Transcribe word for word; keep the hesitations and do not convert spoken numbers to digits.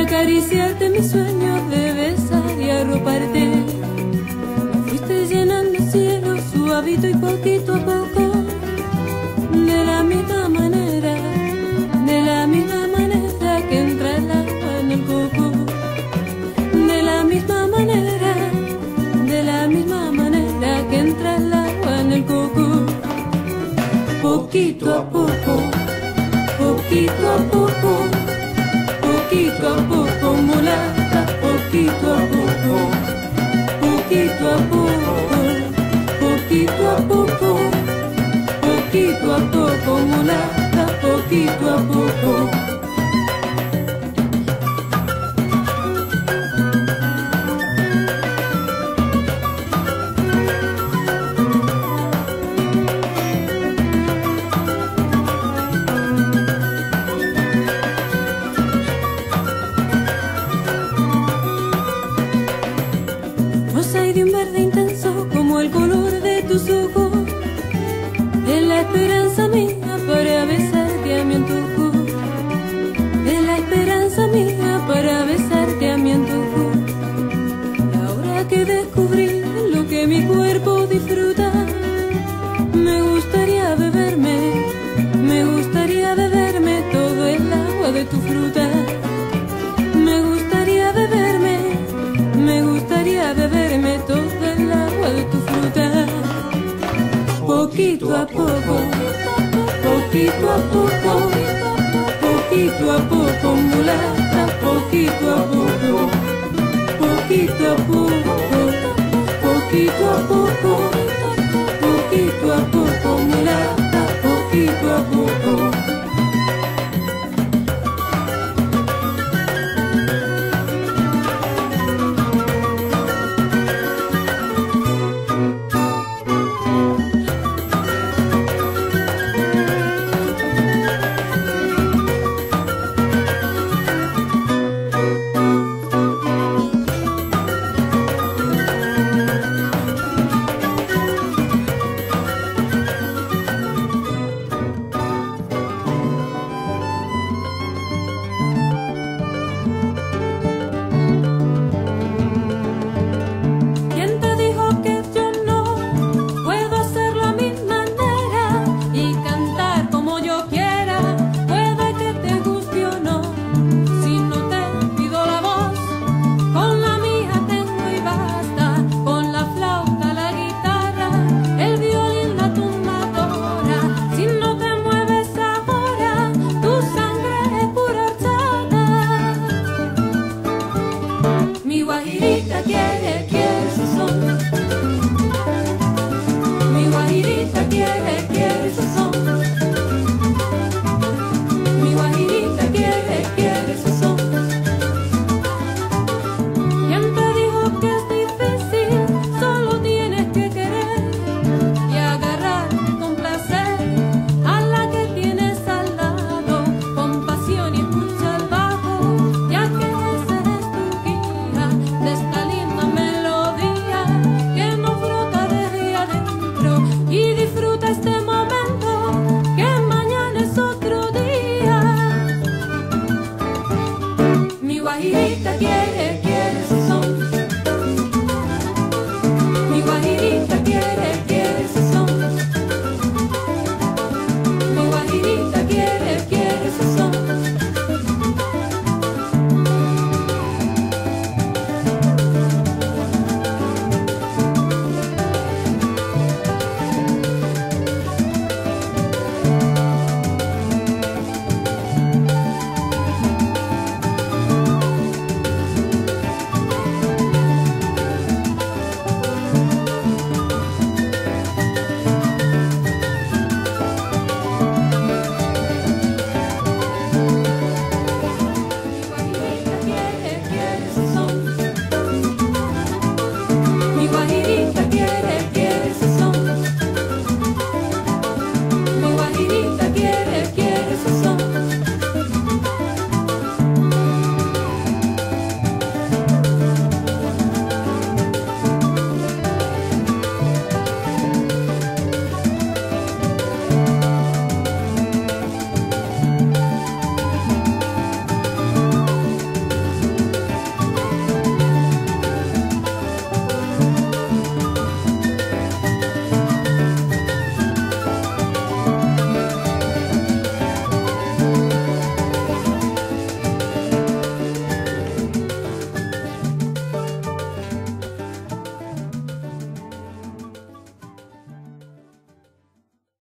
acariciarte mis sueños de besar y arroparte. Fuiste llenando el cielo suavito y poquito a poco, de la misma manera, de la misma manera que entra el agua en el coco, de la misma manera, de la misma manera que entra el agua en el coco. Poquito a poco, poquito a poco, poquito a poco, mulata, poquito a poco, poquito a poco, poquito a poco, poquito a poco, mulata, poquito a poco. Rosa y de un verde intenso como el color de tus ojos, de la esperanza mía para besarte a mi antojo, de la esperanza mía para besarte a mi antojo. Y ahora que descubrí lo que mi cuerpo disfruta, me gustaría beberme, me gustaría beberme todo el agua de tu fruta. Me gustaría beberme, me gustaría beberme todo el agua de tu fruta. Poquito a poco, poquito a poco, poquito a poco, mulata, poquito a poco, poquito a poco, poquito a poco, poquito a poco, mulata, poquito a poco. Mi guajirita quiere, quiere su son. Mi guajirita quiere, quiere su son. Mi guajirita quiere, quiere su son. ¿Quién te dijo que es difícil? Solo tienes que querer y agarrar con placer a la que tienes al lado, con pasión y escucha el bajo, ya que ese es tu guía de esta linda melodía que nos brota desde adentro. Y disfruta este momento, que mañana es otro día. Mi guajirita